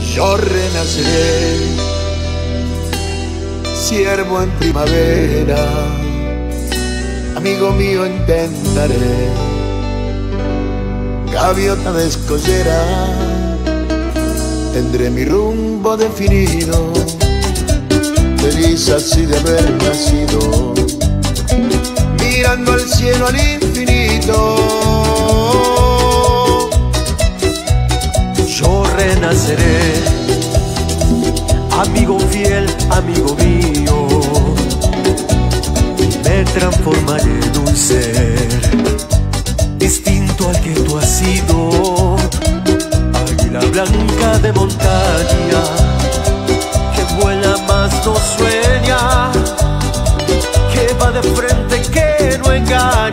Yo renaceré, ciervo en primavera, amigo mío intentaré, gaviota de escollera, tendré mi rumbo definido, feliz así de haber nacido, mirando al cielo, al infinito. Yo renaceré, amigo fiel, amigo mío, me transformaré en un ser distinto al que tú has sido, águila blanca de montaña, que vuela más no sueña, que va de frente, que no engaña.